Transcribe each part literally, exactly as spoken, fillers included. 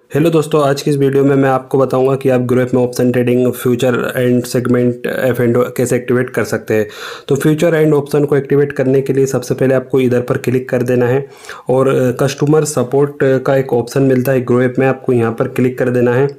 Hello दोस्तों, आज की इस वीडियो में मैं आपको बताऊंगा कि आप ग्रुप में option trading future and segment F and O कैसे एक्टिवेट कर सकते हैं। तो फ्यूचर एंड ऑप्शन को एक्टिवेट करने के लिए सबसे पहले आपको इधर पर क्लिक कर देना है और कस्टमर सपोर्ट का एक ऑप्शन मिलता है ग्रुप में, आपको यहाँ पर क्लिक कर देना है।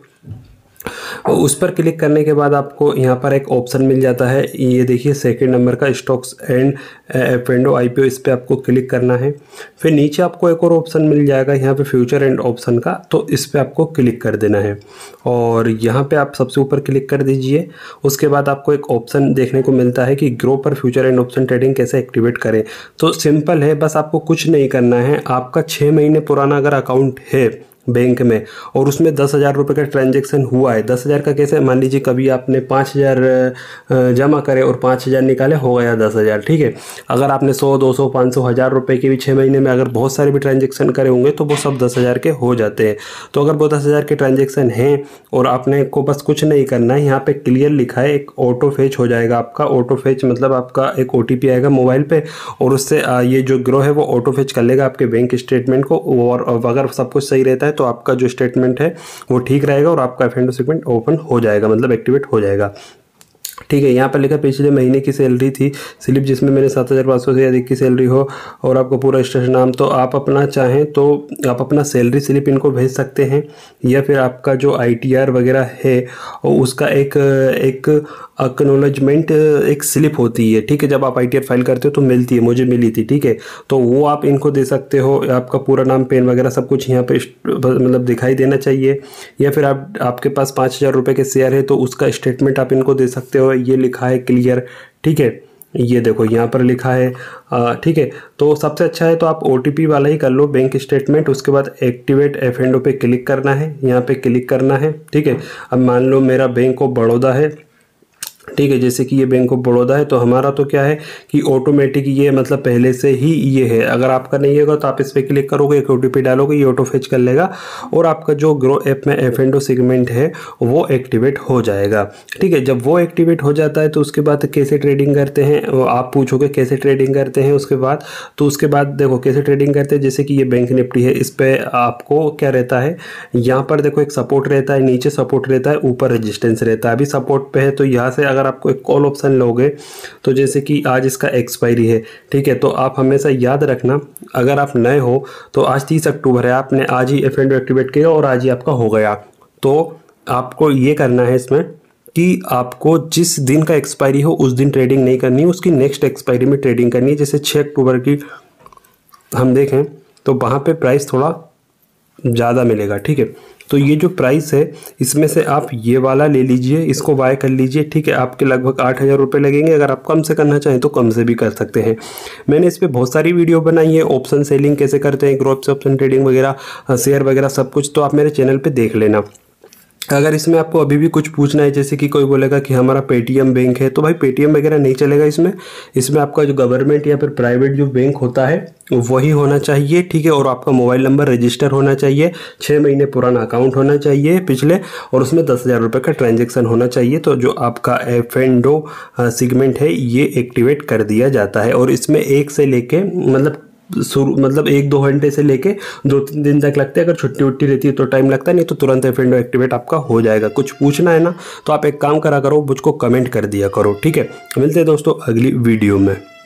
उस पर क्लिक करने के बाद आपको यहाँ पर एक ऑप्शन मिल जाता है, ये देखिए सेकंड नंबर का stocks and F and O I P O, इस पर आपको क्लिक करना है। फिर नीचे आपको एक और ऑप्शन मिल जाएगा यहाँ पे फ्यूचर एंड ऑप्शन का, तो इस पर आपको क्लिक कर देना है और यहाँ पे आप सबसे ऊपर क्लिक कर दीजिए। उसके बाद आपको एक ऑप्शन देखने को मिलता है कि ग्रो पर फ्यूचर एंड ऑप्शन ट्रेडिंग कैसे एक्टिवेट करें। तो सिंपल है, बस आपको कुछ नहीं करना है। आपका छः महीने पुराना अगर अकाउंट है बैंक में और उसमें दस हज़ार रुपये का ट्रांजैक्शन हुआ है, दस हज़ार का कैसे, मान लीजिए कभी आपने पाँच हज़ार जमा करे और पाँच हज़ार निकाले, हो गया दस हज़ार, ठीक है। अगर आपने सौ दो सौ पाँच सौ हज़ार रुपये के भी छः महीने में अगर बहुत सारे भी ट्रांजैक्शन करे होंगे तो वो सब दस हज़ार के हो जाते हैं। तो अगर वो दस हज़ार के ट्रांजेक्शन हैं और आपने को बस कुछ नहीं करना है, यहाँ पर क्लियर लिखा है, एक ऑटो फेच हो जाएगा आपका। ऑटो फेच मतलब आपका एक ओ टी पी आएगा मोबाइल पर और उससे ये जो ग्रो है वो ऑटो फेच कर लेगा आपके बैंक स्टेटमेंट को, और अगर सब कुछ सही रहता है तो आपका जो स्टेटमेंट है वो ठीक रहेगा और आपका F and O segment open हो जाएगा, मतलब एक्टिवेट हो जाएगा, ठीक है। यहाँ पर लिखा पिछले महीने की सैलरी थी स्लिप जिसमें मेरे सात हज़ार पाँच सौ से अधिक की सैलरी हो और आपको पूरा स्टेशन नाम, तो आप अपना चाहें तो आप अपना सैलरी स्लिप इनको भेज सकते हैं, या फिर आपका जो आई टी आर वगैरह है उसका एक एक एक्नॉलेजमेंट एक स्लिप होती है, ठीक है। जब आप आई टी आर फाइल करते हो तो मिलती है, मुझे मिली थी, ठीक है। तो वो आप इनको दे सकते हो। आपका पूरा नाम, पेन वगैरह सब कुछ यहाँ पे मतलब दिखाई देना चाहिए, या फिर आप आपके पास पाँच हज़ार रुपये के शेयर है तो उसका स्टेटमेंट आप इनको दे सकते हो। ये लिखा है क्लियर, ठीक है, ये देखो यहाँ पर लिखा है, ठीक है। तो सबसे अच्छा है तो आप ओ टी पी वाला ही कर लो, बैंक स्टेटमेंट। उसके बाद एक्टिवेट एफ एंड ओ पे क्लिक करना है, यहाँ पे क्लिक करना है, ठीक है। अब मान लो मेरा बैंक ऑफ बड़ौदा है, ठीक है, जैसे कि ये बैंक ऑफ बड़ौदा है तो हमारा तो क्या है कि ऑटोमेटिक ये मतलब पहले से ही ये है। अगर आपका नहीं होगा तो आप इस पर क्लिक करोगे, एक ओ टी पी डालोगे, ये ऑटो फेच कर लेगा और आपका जो ग्रो ऐप में एफ एंड ओ सेगमेंट है वो एक्टिवेट हो जाएगा, ठीक है। जब वो एक्टिवेट हो जाता है तो उसके बाद कैसे ट्रेडिंग करते हैं, वो आप पूछोगे कैसे ट्रेडिंग करते हैं उसके बाद। तो उसके बाद देखो कैसे ट्रेडिंग करते हैं, जैसे कि ये बैंक निफ्टी है, इस पर आपको क्या रहता है, यहाँ पर देखो एक सपोर्ट रहता है, नीचे सपोर्ट रहता है, ऊपर रेजिस्टेंस रहता है। अभी सपोर्ट पे है तो यहाँ से अगर आपको एक कॉल ऑप्शन लोगे तो जैसे कि आज इसका एक्सपायरी है, ठीक है, तो आप हमेशा याद रखना, अगर आप नए हो तो आज तीस अक्टूबर है, आपने आज ही एफ एंड ओ एक्टिवेट किया और आज ही आपका हो गया, तो आपको ये करना है इसमें कि आपको जिस दिन का एक्सपायरी हो उस दिन ट्रेडिंग नहीं करनी है, उसकी नेक्स्ट एक्सपायरी में ट्रेडिंग करनी है। जैसे छः अक्टूबर की हम देखें तो वहाँ पे प्राइस थोड़ा ज़्यादा मिलेगा, ठीक है। तो ये जो प्राइस है इसमें से आप ये वाला ले लीजिए, इसको बाय कर लीजिए, ठीक है। आपके लगभग आठ हज़ार रुपये लगेंगे। अगर आप कम से करना चाहें तो कम से भी कर सकते हैं। मैंने इस पर बहुत सारी वीडियो बनाई है, ऑप्शन सेलिंग कैसे करते हैं, ग्रुप से ऑप्शन ट्रेडिंग वगैरह, शेयर वगैरह सब कुछ, तो आप मेरे चैनल पर देख लेना। अगर इसमें आपको अभी भी कुछ पूछना है, जैसे कि कोई बोलेगा कि हमारा पेटीएम बैंक है, तो भाई पेटीएम वगैरह नहीं चलेगा इसमें। इसमें आपका जो गवर्नमेंट या फिर प्राइवेट जो बैंक होता है वही होना चाहिए, ठीक है। और आपका मोबाइल नंबर रजिस्टर होना चाहिए, छः महीने पुराना अकाउंट होना चाहिए पिछले, और उसमें दस हज़ार रुपये का ट्रांजेक्शन होना चाहिए। तो जो आपका एफ एंड ओ सेगमेंट है ये एक्टिवेट कर दिया जाता है। और इसमें एक से लेके मतलब शुरू मतलब एक दो घंटे से लेके दो तीन दिन तक लगते हैं। अगर छुट्टी उट्टी रहती है तो टाइम लगता है, नहीं तो तुरंत एफ एंड ओ एक्टिवेट आपका हो जाएगा। कुछ पूछना है ना तो आप एक काम करा करो, मुझको कमेंट कर दिया करो, ठीक है। मिलते हैं दोस्तों अगली वीडियो में।